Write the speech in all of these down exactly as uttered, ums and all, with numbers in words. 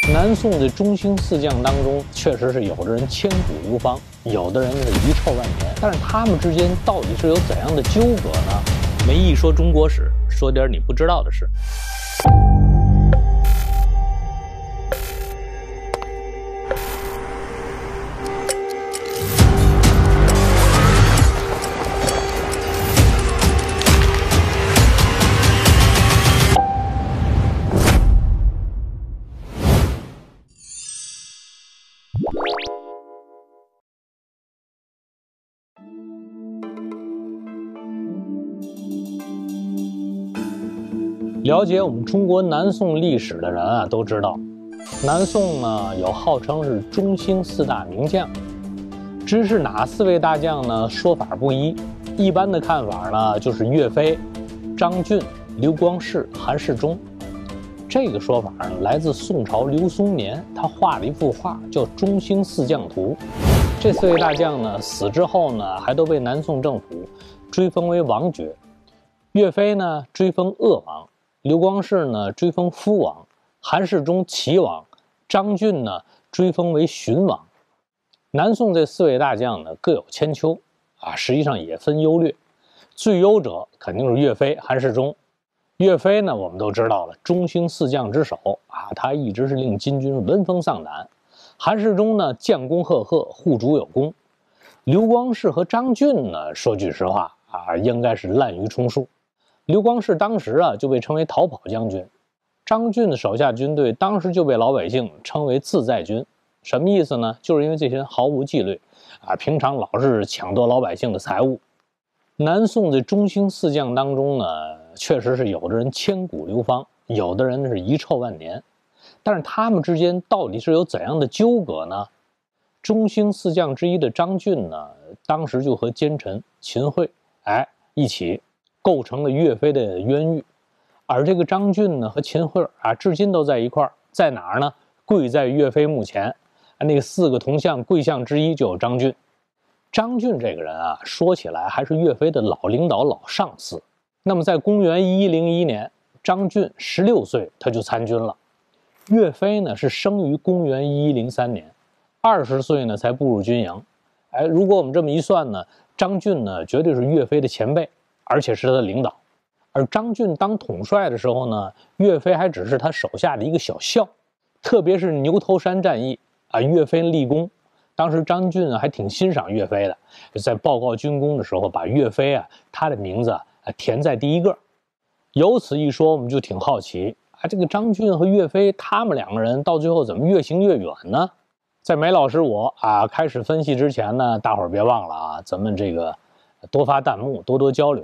南宋的中兴四将当中，确实是有的人千古流芳，有的人是遗臭万年。但是他们之间到底是有怎样的纠葛呢？梅毅说中国史，说点你不知道的事。了解我们中国南宋历史的人啊，都知道，南宋呢有号称是中兴四大名将，只是哪四位大将呢？说法不一。一般的看法呢，就是岳飞、张俊、刘光世、韩世忠。这个说法呢，来自宋朝刘松年，他画了一幅画叫《中兴四将图》。这四位大将呢，死之后呢，还都被南宋政府追封为王爵。岳飞呢，追封鄂王。刘光世呢追封夫王，韩世忠齐王，张俊呢追封为荀王。南宋这四位大将呢各有千秋啊，实际上也分优劣。最优者肯定是岳飞、韩世忠。岳飞呢，我们都知道了，中兴四将之首啊，他一直是令金军闻风丧胆。韩世忠呢，将功赫赫，护主有功。刘光世和张俊呢，说句实话啊，应该是滥竽充数。刘光世当时啊就被称为逃跑将军，张俊的手下军队当时就被老百姓称为自在军。什么意思呢？就是因为这些人毫无纪律啊，平常老是抢夺老百姓的财物。南宋的中兴四将当中呢，确实是有的人千古流芳，有的人是遗臭万年。但是他们之间到底是有怎样的纠葛呢？中兴四将之一的张俊呢，当时就和奸臣秦桧哎一起构成了岳飞的冤狱，而这个张俊呢和秦桧啊，至今都在一块儿，在哪儿呢？跪在岳飞墓前，那个四个铜像跪像之一就有张俊。张俊这个人啊，说起来还是岳飞的老领导、老上司。那么在公元一零一年，张俊十六岁他就参军了。岳飞呢是生于公元一零三年，二十岁呢才步入军营。哎，如果我们这么一算呢，张俊呢绝对是岳飞的前辈。而且是他的领导，而张俊当统帅的时候呢，岳飞还只是他手下的一个小校。特别是牛头山战役啊，岳飞立功，当时张俊还挺欣赏岳飞的，在报告军功的时候，把岳飞啊他的名字啊填在第一个。由此一说，我们就挺好奇啊，这个张俊和岳飞他们两个人到最后怎么越行越远呢？在梅老师我啊开始分析之前呢，大伙儿别忘了啊，咱们这个多发弹幕，多多交流。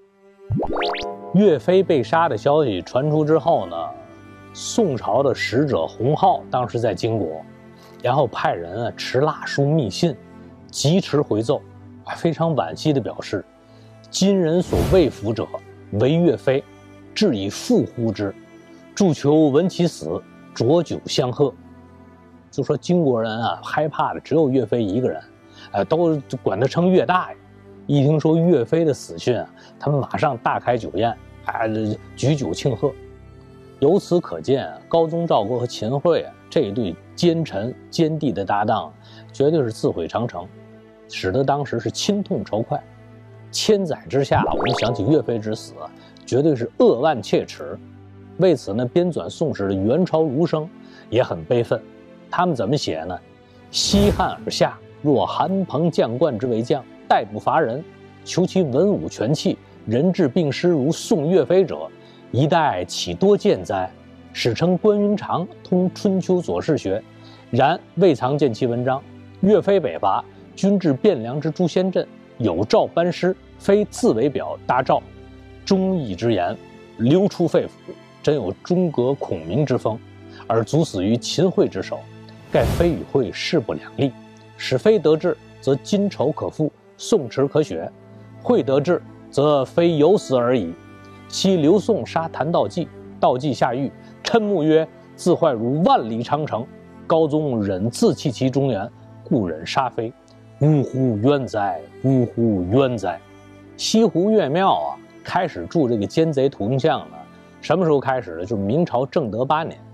岳飞被杀的消息传出之后呢，宋朝的使者洪浩当时在金国，然后派人啊持蜡书密信，急驰回奏，啊非常惋惜地表示，今人所畏服者为岳飞，致以复呼之，祝求闻其死，浊酒相贺。就说金国人啊害怕的只有岳飞一个人，呃都管他称岳大爷。一听说岳飞的死讯啊，他们马上大开酒宴，啊，举酒庆贺。由此可见啊，高宗赵国和秦桧啊这一对奸臣奸帝的搭档，绝对是自毁长城，使得当时是亲痛仇快。千载之下，我们想起岳飞之死，绝对是扼腕切齿。为此呢，编纂宋史的元朝儒生也很悲愤。他们怎么写呢？西汉而下，若韩彭将冠之为将，待不乏人，求其文武全弃，人质并失如宋岳飞者，一代岂多见哉？史称关云长通春秋左氏学，然未曾见其文章。岳飞北伐，军至汴梁之诛仙阵，有诏班师，非自为表答诏，忠义之言流出肺腑，真有中革孔明之风，而卒死于秦桧之手。盖非与桧势不两立，使非得志，则今仇可复，宋耻可雪；桧得志，则非有死而已。昔刘宋杀谭道济，道济下狱，嗔目曰：“自坏如万里长城。”高宗忍自弃其中原，故忍杀非。呜呼冤哉！呜呼冤哉！西湖岳庙啊，开始铸这个奸贼铜像呢，什么时候开始的？就是明朝正德八年。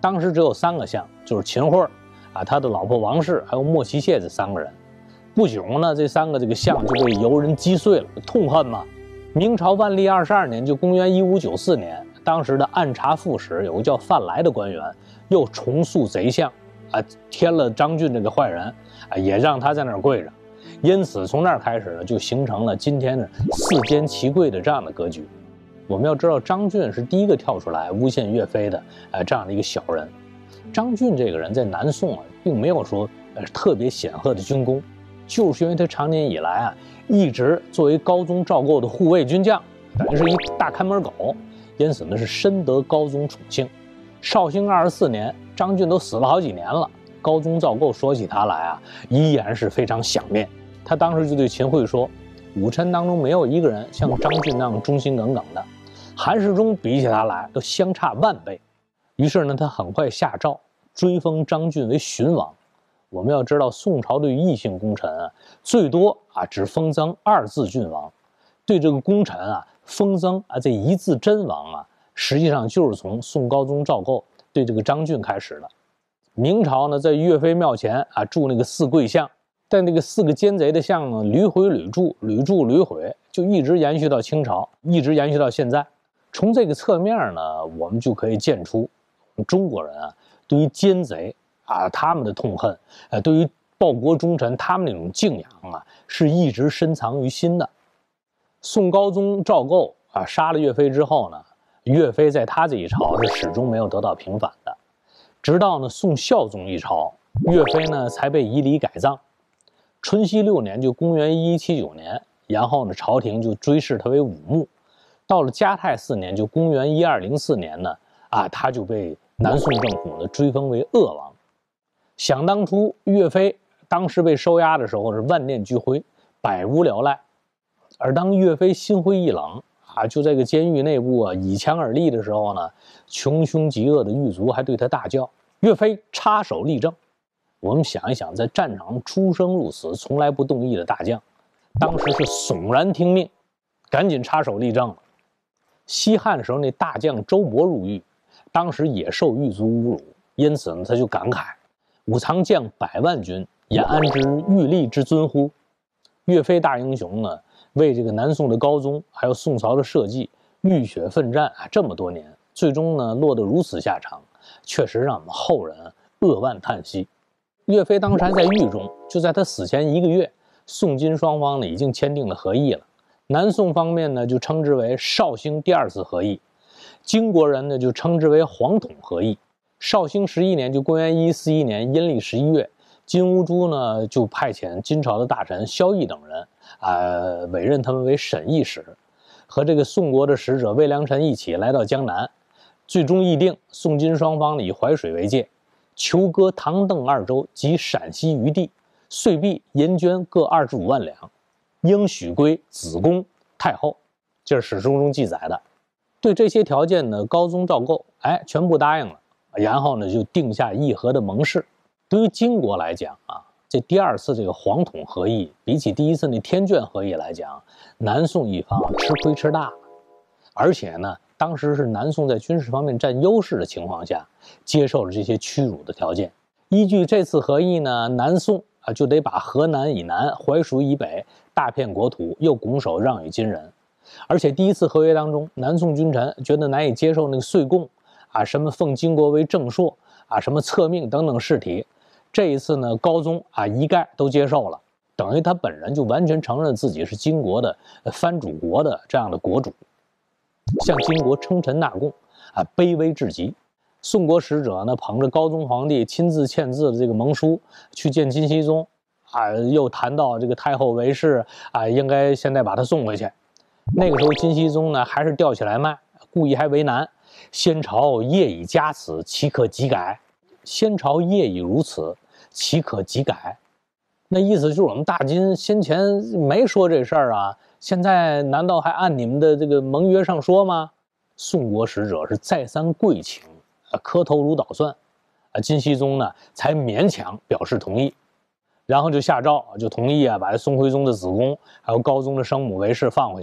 当时只有三个相，就是秦桧啊，他的老婆王氏，还有莫奇谢这三个人。不久呢，这三个这个相就被游人击碎了，痛恨嘛。明朝万历二十二年，就公元一五九四年，当时的按察副使有个叫范来的官员，又重塑贼相，啊，添了张俊这个坏人，啊，也让他在那儿跪着。因此，从那儿开始呢，就形成了今天的四监齐跪的这样的格局。我们要知道，张俊是第一个跳出来诬陷岳飞的，呃，这样的一个小人。张俊这个人在南宋啊，并没有说呃特别显赫的军功。就是因为他长年以来啊，一直作为高宗赵构的护卫军将，等于是一大看门狗，因此呢是深得高宗宠幸。绍兴二十四年，张俊都死了好几年了，高宗赵构说起他来啊，依然是非常想念。他当时就对秦桧说，武臣当中没有一个人像张俊那样忠心耿耿的，韩世忠比起他来都相差万倍。于是呢，他很快下诏追封张俊为荀王。我们要知道，宋朝对于异姓功臣啊，最多啊只封增二字郡王，对这个功臣啊封增啊这一字真王啊，实际上就是从宋高宗赵构对这个张俊开始的。明朝呢，在岳飞庙前啊筑那个四跪像，但那个四个奸贼的像呢，屡毁屡铸，屡铸屡毁，就一直延续到清朝，一直延续到现在。从这个侧面呢，我们就可以见出中国人啊对于奸贼啊，他们的痛恨，呃，对于报国忠臣，他们那种敬仰啊，是一直深藏于心的。宋高宗赵构啊，杀了岳飞之后呢，岳飞在他这一朝是始终没有得到平反的，直到呢宋孝宗一朝，岳飞呢才被以礼改葬。淳熙六年，就公元一一七九年，然后呢，朝廷就追谥他为武穆。到了嘉泰四年，就公元一二零四年呢，啊，他就被南宋政府呢追封为鄂王。想当初，岳飞当时被收押的时候是万念俱灰，百无聊赖。而当岳飞心灰意冷啊，就在这个监狱内部啊以强而立的时候呢，穷凶极恶的狱卒还对他大叫：“岳飞插手立正！”我们想一想，在战场上出生入死、从来不动意的大将，当时是悚然听命，赶紧插手立正了。西汉时候那大将周勃入狱，当时也受狱卒侮辱，因此呢，他就感慨。吾藏将百万军，焉安知玉立之尊乎？岳飞大英雄呢，为这个南宋的高宗还有宋朝的社稷浴血奋战啊，这么多年，最终呢落得如此下场，确实让我们后人扼腕叹息。岳飞当时还在狱中，就在他死前一个月，宋金双方呢已经签订了和议了。南宋方面呢就称之为绍兴第二次和议，金国人呢就称之为黄统和议。绍兴十一年，就公元一一四一年阴历十一月，金兀术呢就派遣金朝的大臣萧绎等人，呃，委任他们为审议使，和这个宋国的使者魏良臣一起来到江南，最终议定宋金双方呢以淮水为界，求割唐邓二州及陕西余地，岁币银绢各二十五万两，应许归子宫太后，这是史书中记载的。对这些条件呢，高宗赵构哎全部答应了。然后呢，就定下议和的盟誓。对于金国来讲啊，这第二次这个黄统和议，比起第一次那天眷和议来讲，南宋一方吃亏吃大了。而且呢，当时是南宋在军事方面占优势的情况下，接受了这些屈辱的条件。依据这次和议呢，南宋啊就得把河南以南、淮蜀以北大片国土又拱手让与金人。而且第一次合约当中，南宋君臣觉得难以接受那个岁贡。啊，什么奉金国为正朔啊，什么册命等等事体，这一次呢，高宗啊一概都接受了，等于他本人就完全承认自己是金国的藩主国的这样的国主，向金国称臣纳贡啊，卑微至极。宋国使者呢，捧着高宗皇帝亲自签字的这个盟书去见金熙宗，啊，又谈到这个太后韦氏啊，应该现在把他送回去。那个时候金熙宗呢，还是吊起来卖，故意还为难。先朝业已加此，岂可即改？先朝业已如此，岂可即改？那意思就是我们大金先前没说这事儿啊，现在难道还按你们的这个盟约上说吗？宋国使者是再三跪请，啊，磕头如捣蒜，啊，金熙宗呢才勉强表示同意，然后就下诏就同意啊，把宋徽宗的子宫还有高宗的生母韦氏放回去。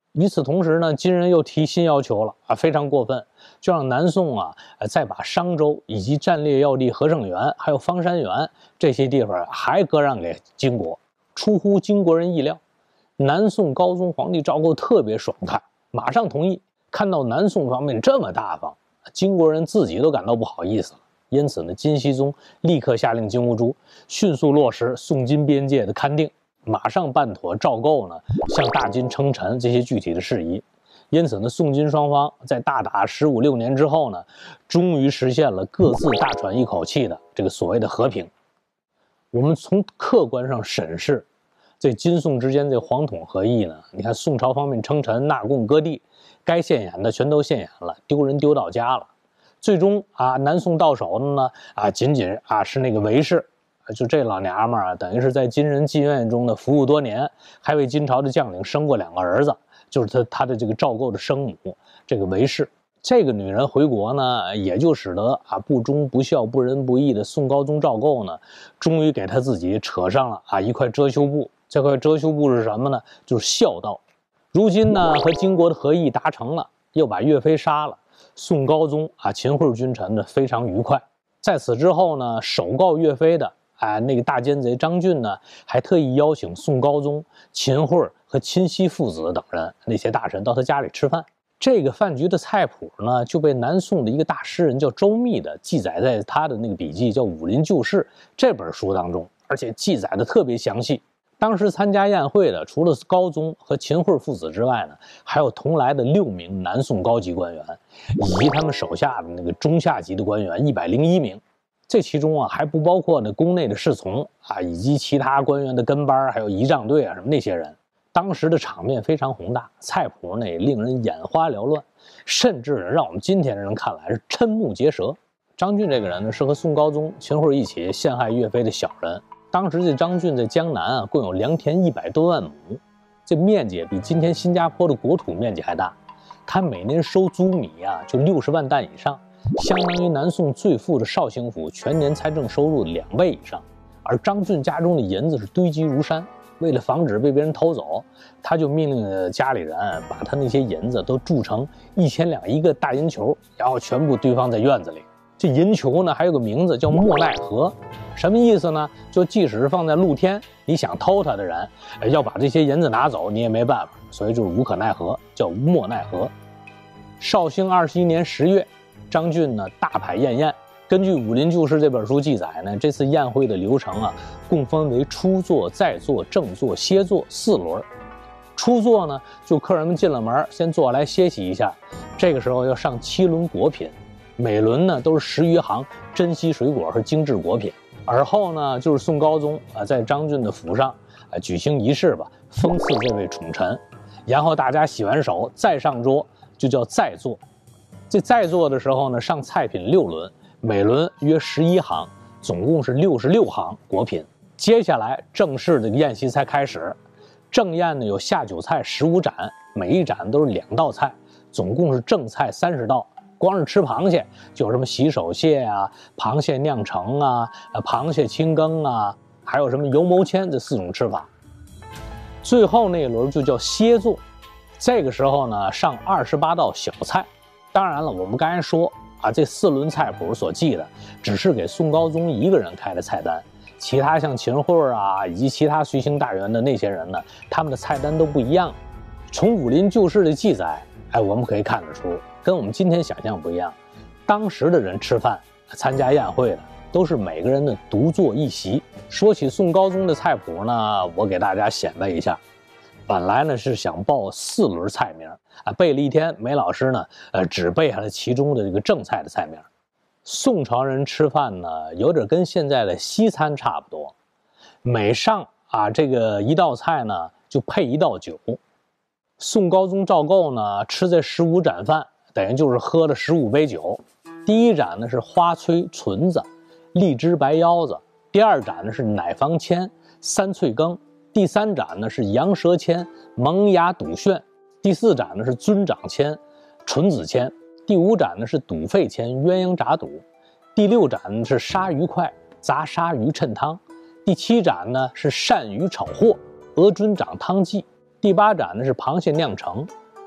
与此同时呢，金人又提新要求了啊，非常过分，就让南宋啊，再把商州以及战略要地和盛元还有方山原这些地方还割让给金国。出乎金国人意料，南宋高宗皇帝赵构特别爽快，马上同意。看到南宋方面这么大方，金国人自己都感到不好意思了。因此呢，金熙宗立刻下令金兀术迅速落实宋金边界的勘定，马上办妥赵构呢向大金称臣这些具体的事宜。因此呢，宋金双方在大打十五六年之后呢，终于实现了各自大喘一口气的这个所谓的和平。我们从客观上审视这金宋之间这皇统合议呢，你看宋朝方面称臣纳贡割地，该现眼的全都现眼了，丢人丢到家了。最终啊，南宋到手的呢啊，仅仅啊是那个韦氏，就这老娘们儿啊，等于是在金人妓院中的服务多年，还为金朝的将领生过两个儿子，就是他他的这个赵构的生母这个韦氏。这个女人回国呢，也就使得啊不忠不孝不仁不义的宋高宗赵构呢，终于给他自己扯上了啊一块遮羞布。这块遮羞布是什么呢？就是孝道。如今呢，和金国的和议达成了，又把岳飞杀了。宋高宗啊，秦桧君臣呢非常愉快。在此之后呢，首告岳飞的啊那个大奸贼张俊呢，还特意邀请宋高宗、秦桧和秦熙父子等人那些大臣到他家里吃饭。这个饭局的菜谱呢，就被南宋的一个大诗人叫周密的记载在他的那个笔记叫《武林旧事》这本书当中，而且记载的特别详细。当时参加宴会的，除了高宗和秦桧父子之外呢，还有同来的六名南宋高级官员，以及他们手下的那个中下级的官员一百零一名。这其中啊，还不包括呢宫内的侍从啊，以及其他官员的跟班，还有仪仗队啊什么那些人。当时的场面非常宏大，菜谱呢也令人眼花缭乱，甚至让我们今天的人看来是瞠目结舌。张俊这个人呢，是和宋高宗、秦桧一起陷害岳飞的小人。当时这张俊在江南啊，共有良田一百多万亩，这面积比今天新加坡的国土面积还大。他每年收租米啊，就六十万担以上，相当于南宋最富的绍兴府全年财政收入的两倍以上。而张俊家中的银子是堆积如山，为了防止被别人偷走，他就命令家里人把他那些银子都铸成一千两一个大银球，然后全部堆放在院子里。这银球呢，还有个名字叫莫奈何，什么意思呢？就即使是放在露天，你想偷它的人，要把这些银子拿走，你也没办法，所以就是无可奈何，叫莫奈何。绍兴二十一年十月，张俊呢大排宴宴。根据《武林旧事》这本书记载呢，这次宴会的流程啊，共分为初坐、再坐、正坐、歇坐四轮。初坐呢，就客人们进了门，先坐下来歇息一下，这个时候要上七轮果品。每轮呢都是十余行珍稀水果和精致果品。而后呢，就是宋高宗啊在张俊的府上啊举行仪式吧，封赐这位宠臣。然后大家洗完手再上桌，就叫再坐。这再坐的时候呢，上菜品六轮，每轮约十一行，总共是六十六行果品。接下来正式的宴席才开始。正宴呢有下酒菜十五盏，每一盏都是两道菜，总共是正菜三十道。光是吃螃蟹就有什么洗手蟹啊、螃蟹酿成啊、螃蟹清羹啊，还有什么油谋签这四种吃法。最后那一轮就叫歇坐，这个时候呢上二十八道小菜。当然了，我们刚才说啊，这四轮菜谱所记的只是给宋高宗一个人开的菜单，其他像秦桧啊以及其他随行大员的那些人呢，他们的菜单都不一样。从《武林旧事》的记载，哎，我们可以看得出，跟我们今天想象不一样。当时的人吃饭、参加宴会的，都是每个人的独坐一席。说起宋高宗的菜谱呢，我给大家显摆一下。本来呢是想报四轮菜名啊，背了一天，梅老师呢，呃，只背下了其中的这个正菜的菜名。宋朝人吃饭呢，有点跟现在的西餐差不多，每上啊这个一道菜呢，就配一道酒。宋高宗赵构呢，吃这十五盏饭，等于就是喝了十五杯酒。第一盏呢是花炊纯子、荔枝白腰子；第二盏呢是奶房签、三翠羹；第三盏呢是羊舌签、萌芽肚旋；第四盏呢是尊长签、纯子签；第五盏呢是肚肺签、鸳鸯炸肚；第六盏呢是鲨鱼块、杂鲨鱼衬汤；第七盏呢是鳝鱼炒货、鹅尊长汤剂；第八盏呢是螃蟹酿成，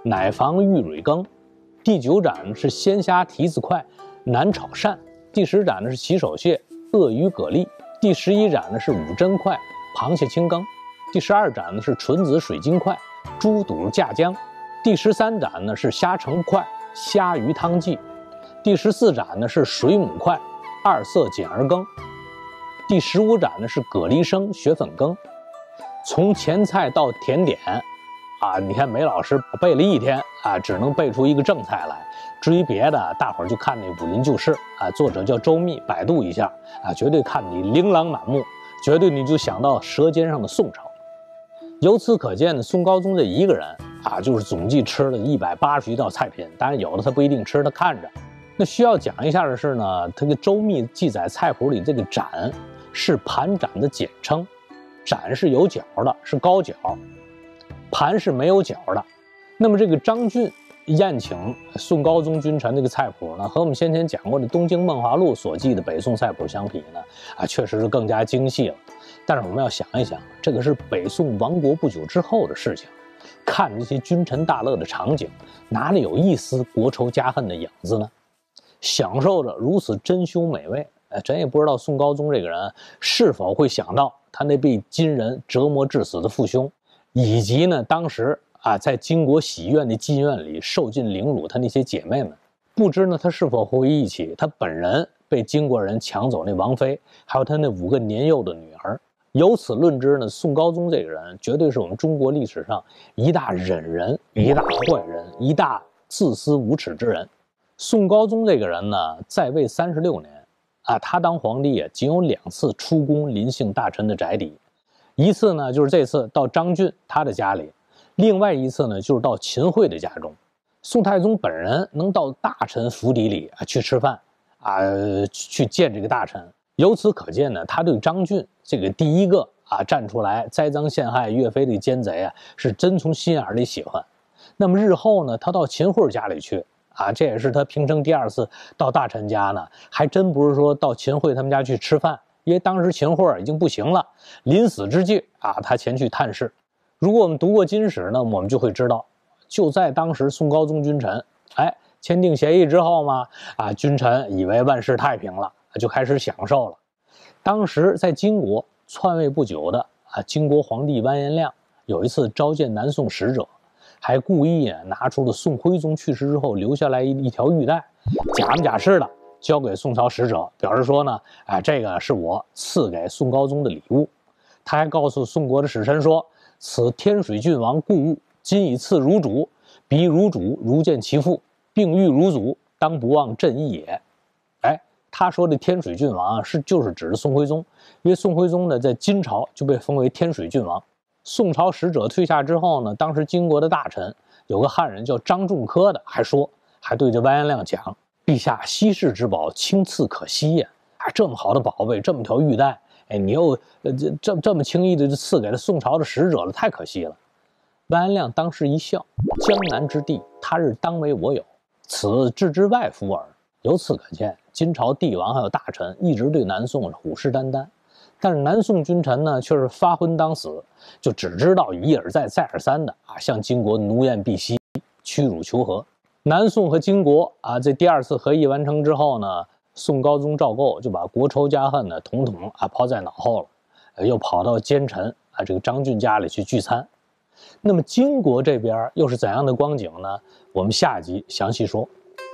奶房玉蕊羹。第九盏是鲜虾蹄子块南炒鳝。第十盏呢是洗手蟹鳄鱼蛤蜊。第十一盏呢是五珍块螃蟹清羹。第十二盏呢是纯子水晶块猪肚架姜。第十三盏呢是虾橙块虾鱼汤剂。第十四盏呢是水母块二色碱儿羹。第十五盏呢是蛤蜊生雪粉羹。从前菜到甜点啊，你看梅老师背了一天啊，只能背出一个正菜来。至于别的，大伙儿就看那《武林旧事》啊，作者叫周密，百度一下啊，绝对看你琳琅满目，绝对你就想到《舌尖上的宋朝》。由此可见呢，宋高宗这一个人啊，就是总计吃了一百八十余道菜品，当然有的他不一定吃，他看着。那需要讲一下的是呢，他个周密记载菜谱里这个盏是盘盏的简称，盏是有角的，是高角，盘是没有角的。那么这个张俊宴请宋高宗君臣这个菜谱呢，和我们先前讲过的《东京梦华录》所记的北宋菜谱相比呢，啊，确实是更加精细了。但是我们要想一想，这个是北宋亡国不久之后的事情，看这些君臣大乐的场景，哪里有一丝国仇家恨的影子呢？享受着如此珍馐美味，哎，真也不知道宋高宗这个人是否会想到他那被金人折磨致死的父兄，以及呢，当时啊，在金国喜苑的妓院里受尽凌辱他那些姐妹们，不知呢他是否回忆起他本人被金国人抢走那王妃，还有他那五个年幼的女儿。由此论之呢，宋高宗这个人绝对是我们中国历史上一大忍人、一大坏人、一大自私无耻之人。宋高宗这个人呢，在位三十六年啊，他当皇帝啊，仅有两次出宫临幸大臣的宅邸，一次呢就是这次到张俊他的家里，另外一次呢就是到秦桧的家中。宋太宗本人能到大臣府邸里啊去吃饭啊，去见这个大臣。由此可见呢，他对张俊这个第一个啊站出来栽赃陷害岳飞的奸贼啊，是真从心眼里喜欢。那么日后呢，他到秦桧家里去啊，这也是他平生第二次到大臣家呢，还真不是说到秦桧他们家去吃饭，因为当时秦桧已经不行了，临死之际啊，他前去探视。如果我们读过金史呢，我们就会知道，就在当时宋高宗君臣哎签订协议之后嘛，啊，君臣以为万事太平了，就开始享受了。当时在金国篡位不久的啊，金国皇帝完颜亮有一次召见南宋使者，还故意啊拿出了宋徽宗去世之后留下来一一条玉带，假模假式的交给宋朝使者，表示说呢，哎，这个是我赐给宋高宗的礼物。他还告诉宋国的使臣说，此天水郡王故物，今以赐汝主，彼汝主如见其父，并欲汝祖，当不忘朕意也。哎，他说的天水郡王啊，是就是指的宋徽宗，因为宋徽宗呢在金朝就被封为天水郡王。宋朝使者退下之后呢，当时金国的大臣有个汉人叫张仲科的，还说，还对这完颜亮讲，陛下稀世之宝，轻赐可惜呀！啊，这么好的宝贝，这么条玉带，哎，你又呃这这这么轻易的就赐给了宋朝的使者了，太可惜了。完颜亮当时一笑，江南之地，他日当为我有，此置之外乎耳。由此可见，金朝帝王还有大臣一直对南宋是虎视眈眈，但是南宋君臣呢，却是发昏当死，就只知道一而再再而三的啊向金国奴颜婢膝，屈辱求和。南宋和金国啊这第二次和议完成之后呢，宋高宗赵构就把国仇家恨呢统统啊抛在脑后了，呃、又跑到奸臣啊这个张俊家里去聚餐。那么金国这边又是怎样的光景呢？我们下集详细说。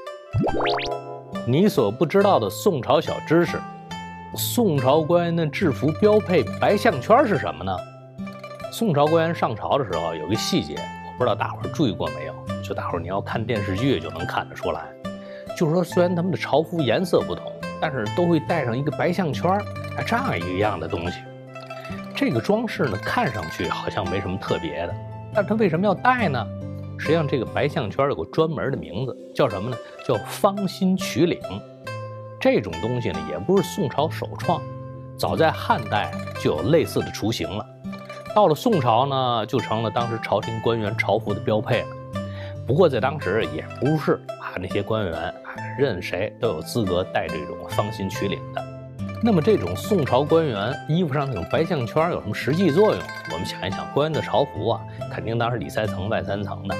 你所不知道的宋朝小知识：宋朝官员的制服标配白项圈是什么呢？宋朝官员上朝的时候有个细节，我不知道大伙儿注意过没有？就大伙儿你要看电视剧就能看得出来，就是说虽然他们的朝服颜色不同，但是都会带上一个白项圈，啊，这样一样的东西。这个装饰呢，看上去好像没什么特别的，但是它为什么要戴呢？实际上，这个白项圈有个专门的名字，叫什么呢？叫芳心曲领。这种东西呢，也不是宋朝首创，早在汉代就有类似的雏形了。到了宋朝呢，就成了当时朝廷官员朝服的标配了。不过在当时也不是啊，那些官员啊，任谁都有资格戴这种芳心曲领的。那么这种宋朝官员衣服上那种白项圈有什么实际作用？我们想一想，官员的朝服啊，肯定当时里三层外三层的。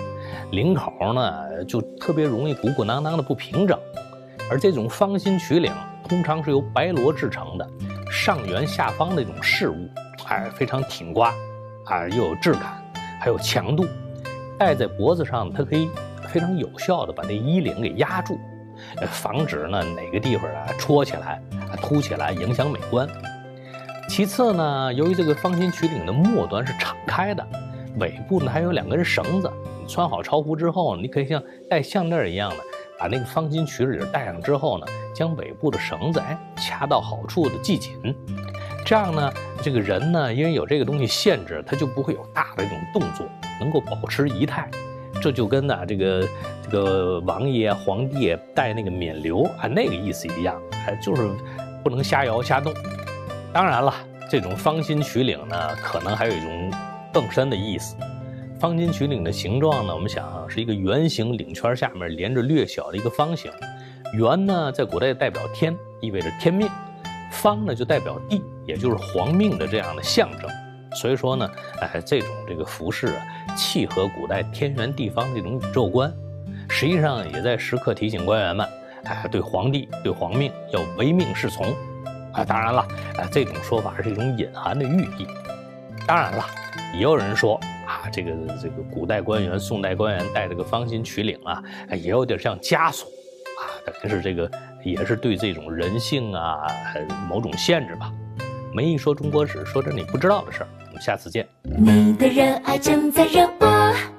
领口呢就特别容易鼓鼓囊囊的不平整。而这种方心曲领通常是由白罗制成的，上圆下方的这种饰物，哎，非常挺刮，啊，又有质感，还有强度。戴在脖子上，它可以非常有效的把这衣领给压住，防止呢哪个地方啊戳起来、啊凸起来，影响美观。其次呢，由于这个方心曲领的末端是敞开的，尾部呢还有两根绳子。你穿好朝服之后，你可以像戴项链一样的，把那个方心曲领戴上之后呢，将尾部的绳子哎掐到好处的系紧。这样呢，这个人呢，因为有这个东西限制，他就不会有大的这种动作，能够保持仪态。这就跟呢、啊、这个这个王爷皇帝戴那个冕旒啊那个意思一样，哎，就是不能瞎摇瞎动。当然了，这种方心曲领呢，可能还有一种更深的意思。方心曲领的形状呢，我们想啊，是一个圆形领圈下面连着略小的一个方形。圆呢，在古代代表天，意味着天命；方呢，就代表地，也就是皇命的这样的象征。所以说呢，哎，这种这个服饰啊，契合古代天圆地方这种宇宙观，实际上也在时刻提醒官员们，哎，对皇帝、对皇命要唯命是从。啊，当然了，啊，这种说法是一种隐含的寓意。当然了，也有人说啊，这个这个古代官员、宋代官员戴这个方心曲领啊，也有点像枷锁啊，但是这个也是对这种人性啊某种限制吧。梅姨说中国史，说点你不知道的事儿，我们下次见。 你的热爱正在热播。